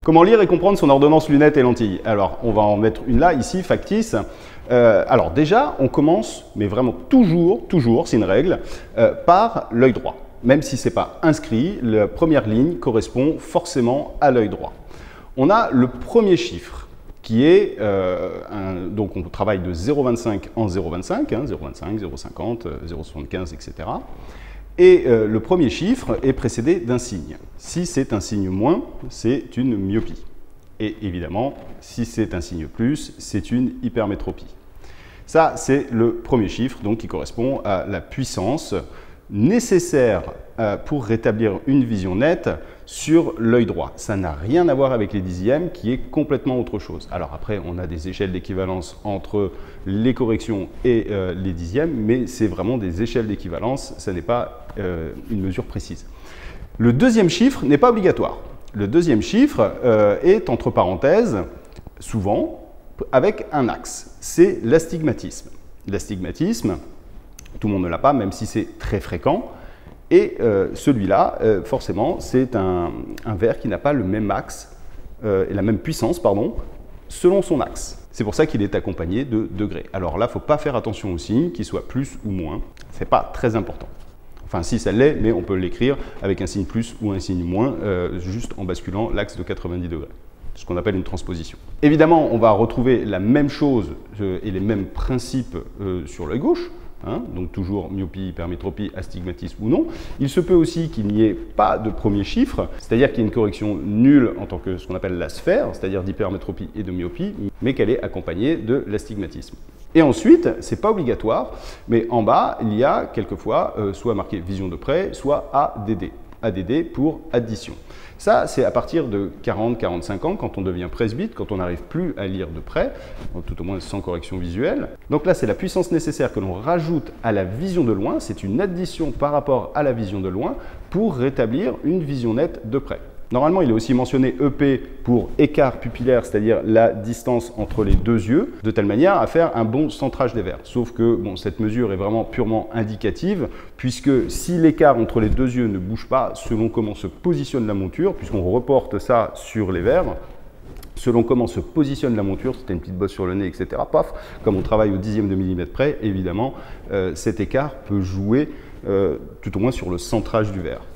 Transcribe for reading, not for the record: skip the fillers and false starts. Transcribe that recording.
Comment lire et comprendre son ordonnance lunettes et lentilles? Alors, on va en mettre une là, ici, factice. Alors déjà, on commence, mais vraiment toujours, c'est une règle, par l'œil droit. Même si ce n'est pas inscrit, la première ligne correspond forcément à l'œil droit. On a le premier chiffre qui est, donc on travaille de 0,25 en 0,25, 0,25, 0,50, 0,75, etc. Et le premier chiffre est précédé d'un signe. Si c'est un signe moins, c'est une myopie. Et évidemment, si c'est un signe plus, c'est une hypermétropie. Ça, c'est le premier chiffre donc, qui correspond à la puissance nécessaire pour rétablir une vision nette sur l'œil droit. Ça n'a rien à voir avec les dixièmes, qui est complètement autre chose. Alors après, on a des échelles d'équivalence entre les corrections et les dixièmes, mais c'est vraiment des échelles d'équivalence, ça n'est pas une mesure précise. Le deuxième chiffre n'est pas obligatoire. Le deuxième chiffre est entre parenthèses, souvent, avec un axe. C'est l'astigmatisme. L'astigmatisme, tout le monde ne l'a pas, même si c'est très fréquent. Et celui-là, forcément, c'est un verre qui n'a pas le même axe, et la même puissance, pardon, selon son axe. C'est pour ça qu'il est accompagné de degrés. Alors là, il ne faut pas faire attention aux signes, qu'ils soient plus ou moins. Ce n'est pas très important. Enfin, si ça l'est, mais on peut l'écrire avec un signe plus ou un signe moins, juste en basculant l'axe de 90 degrés. Ce qu'on appelle une transposition. Évidemment, on va retrouver la même chose et les mêmes principes sur l'œil gauche. Donc toujours myopie, hypermétropie, astigmatisme ou non. Il se peut aussi qu'il n'y ait pas de premier chiffre, c'est-à-dire qu'il y ait une correction nulle en tant que ce qu'on appelle la sphère, c'est-à-dire d'hypermétropie et de myopie, mais qu'elle est accompagnée de l'astigmatisme. Et ensuite, ce n'est pas obligatoire, mais en bas, il y a quelquefois soit marqué vision de près, soit ADD. ADD pour addition. Ça, c'est à partir de 40-45 ans, quand on devient presbyte, quand on n'arrive plus à lire de près, tout au moins sans correction visuelle. Donc là, c'est la puissance nécessaire que l'on rajoute à la vision de loin, c'est une addition par rapport à la vision de loin pour rétablir une vision nette de près. Normalement, il est aussi mentionné EP pour écart pupillaire, c'est-à-dire la distance entre les deux yeux, de telle manière à faire un bon centrage des verres. Sauf que bon, cette mesure est vraiment purement indicative, puisque si l'écart entre les deux yeux ne bouge pas selon comment se positionne la monture, puisqu'on reporte ça sur les verres, selon comment se positionne la monture, c'était une petite bosse sur le nez, etc., paf, comme on travaille au dixième de millimètre près, évidemment, cet écart peut jouer tout au moins sur le centrage du verre.